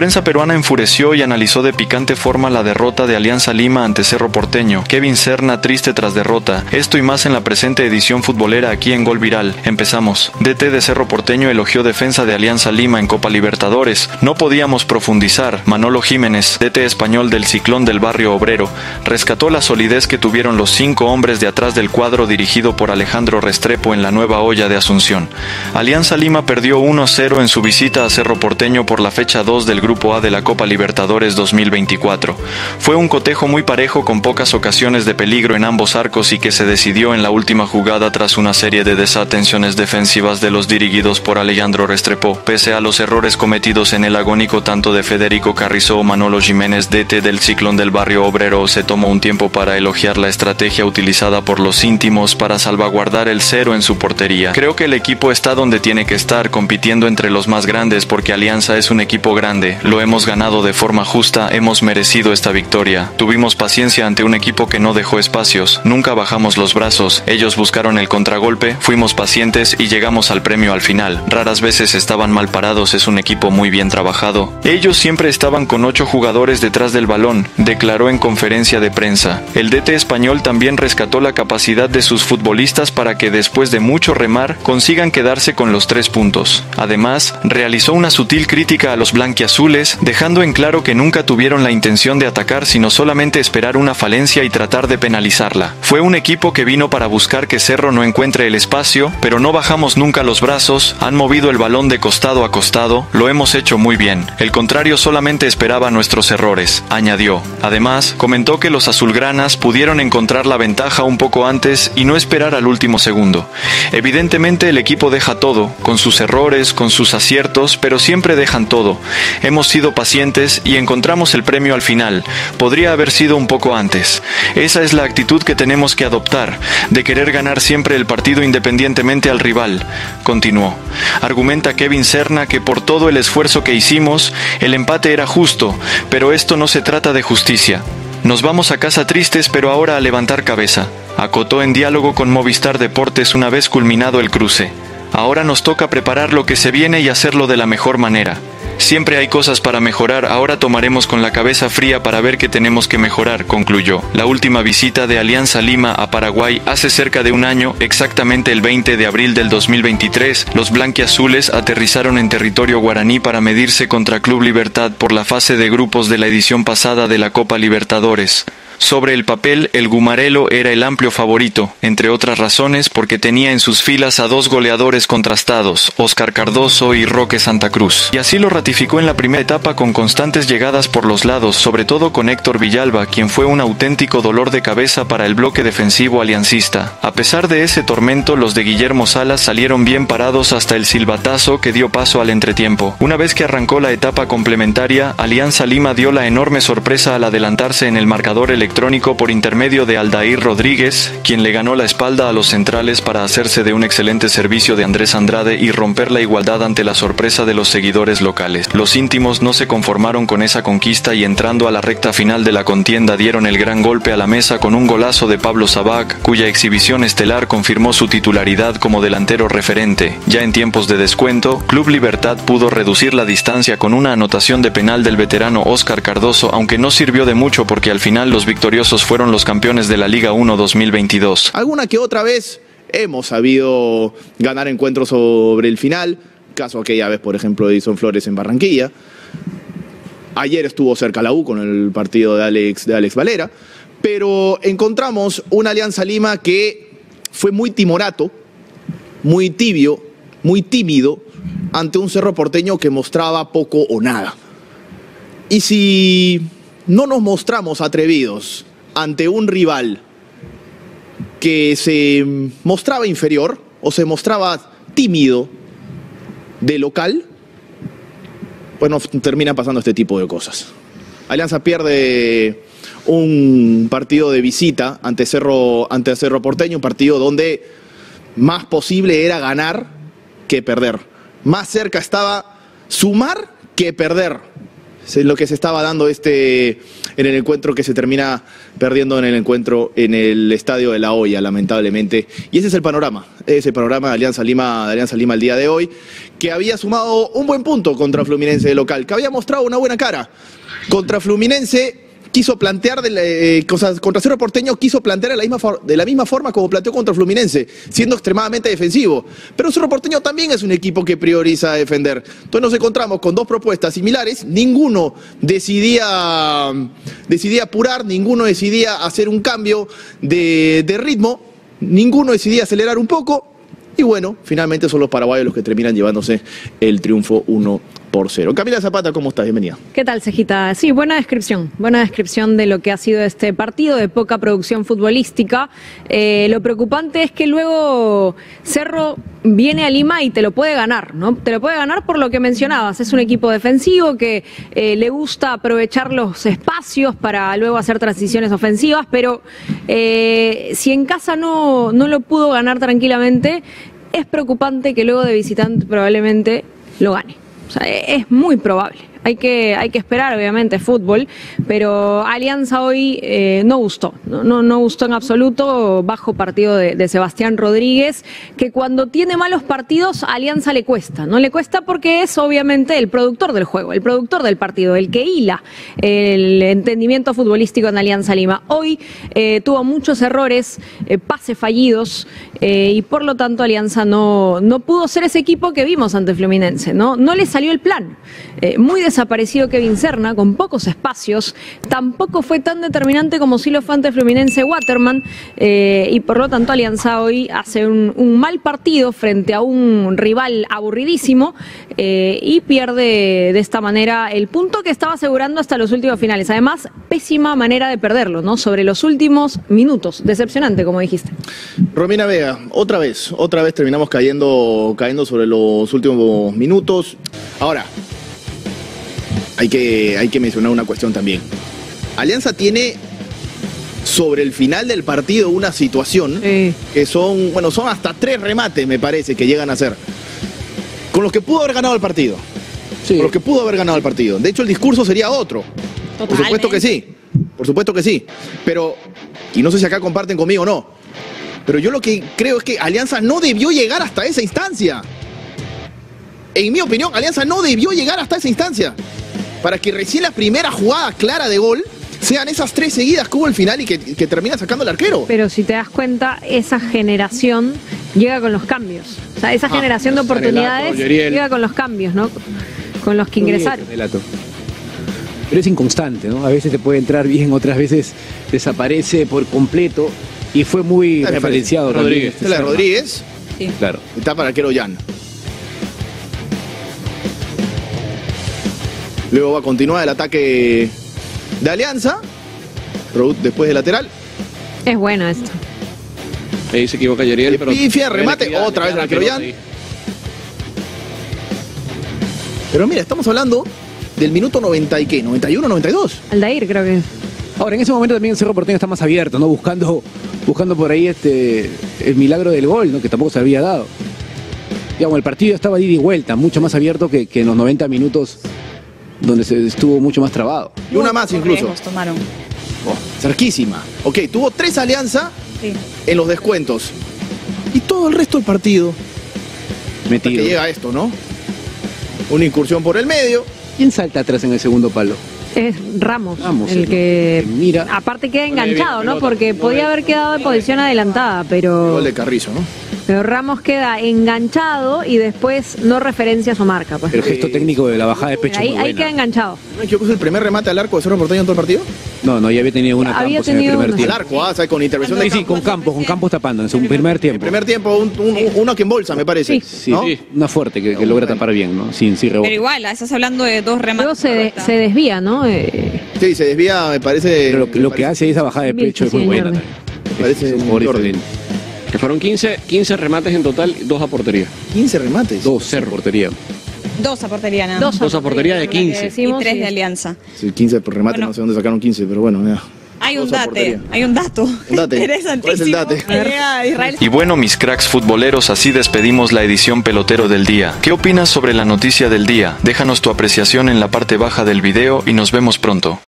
prensa peruana enfureció y analizó de picante forma la derrota de Alianza Lima ante Cerro Porteño. Kevin Serna triste tras derrota. Esto y más en la presente edición futbolera aquí en Gol Viral. Empezamos. DT de Cerro Porteño elogió defensa de Alianza Lima en Copa Libertadores. No podíamos profundizar. Manolo Jiménez, DT español del Ciclón del Barrio Obrero, rescató la solidez que tuvieron los 5 hombres de atrás del cuadro dirigido por Alejandro Restrepo en la Nueva Olla de Asunción. Alianza Lima perdió 1-0 en su visita a Cerro Porteño por la fecha 2 del Grupo A de la Copa Libertadores 2024. Fue un cotejo muy parejo con pocas ocasiones de peligro en ambos arcos y que se decidió en la última jugada tras una serie de desatenciones defensivas de los dirigidos por Alejandro Restrepo. Pese a los errores cometidos en el agónico tanto de Federico Carrizo o Manolo Jiménez, DT del Ciclón del Barrio Obrero, se tomó un tiempo para elogiar la estrategia utilizada por los íntimos para salvaguardar el cero en su portería. Creo que el equipo está donde tiene que estar, compitiendo entre los más grandes porque Alianza es un equipo grande. Lo hemos ganado de forma justa, hemos merecido esta victoria. Tuvimos paciencia ante un equipo que no dejó espacios, nunca bajamos los brazos, ellos buscaron el contragolpe, fuimos pacientes y llegamos al premio al final. Raras veces estaban mal parados, es un equipo muy bien trabajado. Ellos siempre estaban con 8 jugadores detrás del balón, declaró en conferencia de prensa. El DT español también rescató la capacidad de sus futbolistas para que después de mucho remar consigan quedarse con los 3 puntos. Además, realizó una sutil crítica a los blanquiazules, dejando en claro que nunca tuvieron la intención de atacar sino solamente esperar una falencia y tratar de penalizarla. Fue un equipo que vino para buscar que Cerro no encuentre el espacio, pero no bajamos nunca los brazos, han movido el balón de costado a costado, lo hemos hecho muy bien. El contrario solamente esperaba nuestros errores, añadió. Además, comentó que los azulgranas pudieron encontrar la ventaja un poco antes y no esperar al último segundo. Evidentemente el equipo deja todo, con sus errores, con sus aciertos, pero siempre dejan todo. Hemos sido pacientes y encontramos el premio al final. Podría haber sido un poco antes. Esa es la actitud que tenemos que adoptar, de querer ganar siempre el partido independientemente al rival, continuó. Argumenta Kevin Serna que por todo el esfuerzo que hicimos, el empate era justo, pero esto no se trata de justicia. Nos vamos a casa tristes, pero ahora a levantar cabeza, acotó en diálogo con Movistar Deportes una vez culminado el cruce. Ahora nos toca preparar lo que se viene y hacerlo de la mejor manera. Siempre hay cosas para mejorar, ahora tomaremos con la cabeza fría para ver qué tenemos que mejorar, concluyó. La última visita de Alianza Lima a Paraguay hace cerca de un año, exactamente el 20 de abril del 2023, los blanquiazules aterrizaron en territorio guaraní para medirse contra Club Libertad por la fase de grupos de la edición pasada de la Copa Libertadores. Sobre el papel, el Gumarelo era el amplio favorito, entre otras razones porque tenía en sus filas a 2 goleadores contrastados, Óscar Cardoso y Roque Santa Cruz. Y así lo ratificó en la primera etapa con constantes llegadas por los lados, sobre todo con Héctor Villalba, quien fue un auténtico dolor de cabeza para el bloque defensivo aliancista. A pesar de ese tormento, los de Guillermo Salas salieron bien parados hasta el silbatazo que dio paso al entretiempo. Una vez que arrancó la etapa complementaria, Alianza Lima dio la enorme sorpresa al adelantarse en el marcador electrónico por intermedio de Aldair Rodríguez, quien le ganó la espalda a los centrales para hacerse de un excelente servicio de Andrés Andrade y romper la igualdad ante la sorpresa de los seguidores locales. Los íntimos no se conformaron con esa conquista y entrando a la recta final de la contienda dieron el gran golpe a la mesa con un golazo de Pablo Sabac, cuya exhibición estelar confirmó su titularidad como delantero referente. Ya en tiempos de descuento, Club Libertad pudo reducir la distancia con una anotación de penal del veterano Óscar Cardoso, aunque no sirvió de mucho porque al final los victoriosos fueron los campeones de la Liga 1 2022. Alguna que otra vez hemos sabido ganar encuentros sobre el final, caso aquella vez, por ejemplo, de Edison Flores en Barranquilla. Ayer estuvo cerca la U con el partido de Alex Valera, pero encontramos una Alianza Lima que fue muy timorato, muy tibio, muy tímido ante un Cerro Porteño que mostraba poco o nada. Y si no nos mostramos atrevidos ante un rival que se mostraba inferior o se mostraba tímido de local, pues nos terminan pasando este tipo de cosas. Alianza pierde un partido de visita ante Cerro Porteño, un partido donde más posible era ganar que perder. Más cerca estaba sumar que perder. Es lo que se estaba dando en el encuentro que se termina perdiendo en el encuentro en el Estadio de La Hoya, lamentablemente. Y ese es el panorama de Alianza Lima el día de hoy, que había sumado un buen punto contra Fluminense de local, que había mostrado una buena cara. Contra Fluminense quiso plantear, contra Cerro Porteño quiso plantear de la misma forma como planteó contra Fluminense, siendo extremadamente defensivo. Pero Cerro Porteño también es un equipo que prioriza defender. Entonces nos encontramos con dos propuestas similares, ninguno decidía apurar, ninguno decidía hacer un cambio de ritmo, ninguno decidía acelerar un poco, y bueno, finalmente son los paraguayos los que terminan llevándose el triunfo 1-0. Camila Zapata, ¿cómo estás? Bienvenida. ¿Qué tal, Cejita? Sí, buena descripción de lo que ha sido este partido, de poca producción futbolística. Lo preocupante es que luego Cerro viene a Lima y te lo puede ganar, ¿no? Te lo puede ganar por lo que mencionabas. Es un equipo defensivo que le gusta aprovechar los espacios para luego hacer transiciones ofensivas, pero si en casa no lo pudo ganar tranquilamente, es preocupante que luego de visitante probablemente lo gane. O sea, es muy probable. Hay que esperar, obviamente, fútbol, pero Alianza hoy no gustó, no gustó en absoluto. Bajo partido de Sebastián Rodríguez, que cuando tiene malos partidos a Alianza le cuesta, no le cuesta porque es obviamente el productor del juego, el productor del partido, el que hila el entendimiento futbolístico en Alianza Lima. Hoy tuvo muchos errores, pases fallidos, y por lo tanto Alianza no pudo ser ese equipo que vimos ante Fluminense, no le salió el plan. Muy desaparecido Kevin Serna, con pocos espacios, tampoco fue tan determinante como sí lo fue ante Fluminense Waterman, y por lo tanto Alianza hoy hace un mal partido frente a un rival aburridísimo, y pierde de esta manera el punto que estaba asegurando hasta los últimos finales. Además, pésima manera de perderlo, ¿no? Sobre los últimos minutos, decepcionante, como dijiste. Romina Vega, otra vez terminamos cayendo sobre los últimos minutos. Ahora, hay que mencionar una cuestión también. Alianza tiene sobre el final del partido una situación que son hasta 3 remates, me parece, que llegan a ser, con los que pudo haber ganado el partido. Sí. Con los que pudo haber ganado el partido. De hecho, el discurso sería otro. Totalmente. Por supuesto que sí. Pero, y no sé si acá comparten conmigo o no, pero yo lo que creo es que Alianza no debió llegar hasta esa instancia. En mi opinión, Alianza no debió llegar hasta esa instancia, para que recién la primera jugada clara de gol sean esas 3 seguidas que hubo al final y que termina sacando el arquero. Pero si te das cuenta, esa generación llega con los cambios. O sea, esa generación de oportunidades llega con los cambios, ¿no? Con los que ingresaron. Pero es inconstante, ¿no? A veces te puede entrar bien, otras veces desaparece por completo, y fue muy referenciado. Rodríguez. Rodríguez. Sí. Claro. Está para el arquero Jan. Luego va a continuar el ataque de Alianza, después de lateral. Es bueno esto. Ahí se equivoca Yeriel, pero... Pifia, remate, otra vez el arquero Jan. Pero mira, estamos hablando del minuto 90 y ¿qué? ¿91, 92? Aldair creo que es. Ahora, en ese momento también el Cerro Porteño está más abierto, ¿no? Buscando por ahí el milagro del gol, ¿no? Que tampoco se había dado. Digamos, el partido estaba de ida y vuelta, mucho más abierto que en los 90 minutos, donde se estuvo mucho más trabado. Y una más incluso. Tomaron. Cerquísima. Ok, tuvo 3 Alianza en los descuentos. Y todo el resto del partido. Metido. Hasta que llega esto, ¿no? Una incursión por el medio. ¿Quién salta atrás en el segundo palo? Es Ramos el que mira. Aparte queda enganchado, ¿no? Porque podía haber quedado en posición adelantada, pero... Gol de Carrizo, ¿no? Pero Ramos queda enganchado y después no referencia a su marca. Pues. El gesto técnico de la bajada de pecho ahí queda enganchado. ¿No es el primer remate al arco de Cerro Porteño en todo el partido? No, ya había tenido una Campos en el primer tiempo. Al arco, ¿sabes? Con intervención de Sí, con Campos tapando en su primer tiempo. En el primer tiempo, uno que embolsa, me parece. Sí, ¿no? Una fuerte que logra tapar bien, ¿no? Sin rebote. Pero igual, estás hablando de 2 remates. Luego se desvía, ¿no? Sí, se desvía, me parece. Pero lo que hace esa bajada de pecho es muy buena. Me parece un jugador diferente. Que fueron 15 remates en total, 2 a portería. 15 remates. 2 Cerro Portería. 2 a portería nada más. 2 a portería de 15. Y 3 de Alianza. Sí, 15 por remate, no sé dónde sacaron 15, pero bueno, ya. Hay un Dos a date, portería. hay un dato. Un date. Interesantísimo. ¿Cuál es el date? Que llega Israel. Y bueno, mis cracks futboleros, así despedimos la edición pelotero del día. ¿Qué opinas sobre la noticia del día? Déjanos tu apreciación en la parte baja del video y nos vemos pronto.